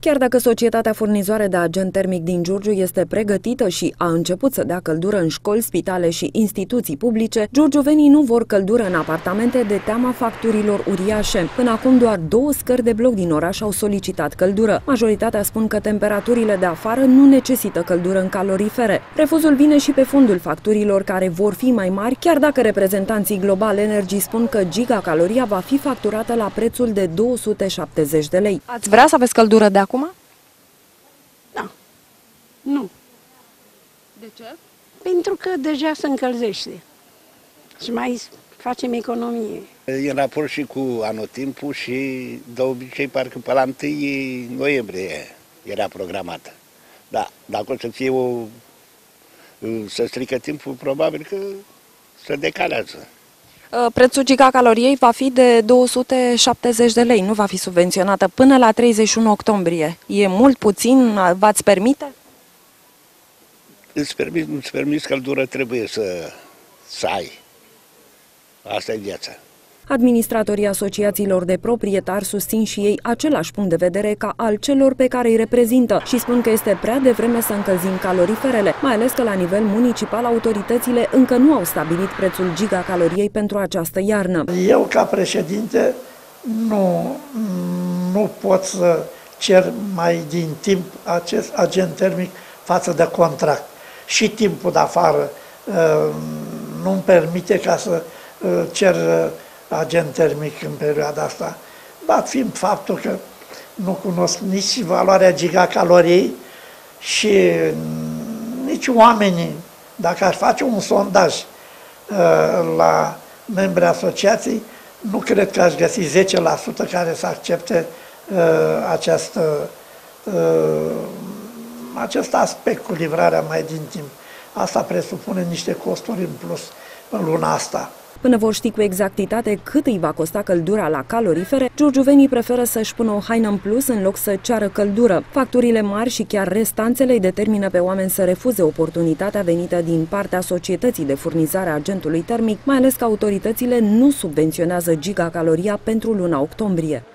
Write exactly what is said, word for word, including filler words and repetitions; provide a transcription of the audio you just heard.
Chiar dacă societatea furnizoare de agent termic din Giurgiu este pregătită și a început să dea căldură în școli, spitale și instituții publice, giurgiuvenii nu vor căldură în apartamente de teama facturilor uriașe. Până acum doar două scări de bloc din oraș au solicitat căldură. Majoritatea spun că temperaturile de afară nu necesită căldură în calorifere. Refuzul vine și pe fondul facturilor, care vor fi mai mari, chiar dacă reprezentanții Global Energy spun că gigacaloria va fi facturată la prețul de două sute șaptezeci de lei. Ați vrea să aveți căldură de acum? Da. Nu. De ce? Pentru că deja se încălzește. Și mai facem economie. În raport și cu anotimpul și de obicei parcă pe la întâi noiembrie era programată. Da, dacă o să fie o... să strică timpul, probabil că se decalează. Prețul gigacaloriei va fi de două sute șaptezeci de lei, nu va fi subvenționată până la treizeci și unu octombrie. E mult, puțin? V-ați permite? Îți permis, nu-ți permis căldură, trebuie să, să ai. Asta e viața. Administratorii asociațiilor de proprietari susțin și ei același punct de vedere ca al celor pe care îi reprezintă și spun că este prea devreme să încălzim caloriferele, mai ales că la nivel municipal autoritățile încă nu au stabilit prețul gigacaloriei pentru această iarnă. Eu, ca președinte, nu, nu pot să cer mai din timp acest agent termic față de contract. Și timpul de afară nu-mi permite ca să cer agent termic în perioada asta, dat fiind faptul că nu cunosc nici valoarea gigacaloriei și nici oamenii, dacă aș face un sondaj uh, la membrii asociației, nu cred că aș găsi zece la sută care să accepte uh, această, uh, acest aspect cu livrarea mai din timp. Asta presupune niște costuri în plus în luna asta. Până vor ști cu exactitate cât îi va costa căldura la calorifere, giurgiuvenii preferă să-și pună o haină în plus în loc să ceară căldură. Facturile mari și chiar restanțele îi determină pe oameni să refuze oportunitatea venită din partea societății de furnizare a agentului termic, mai ales că autoritățile nu subvenționează gigacaloria pentru luna octombrie.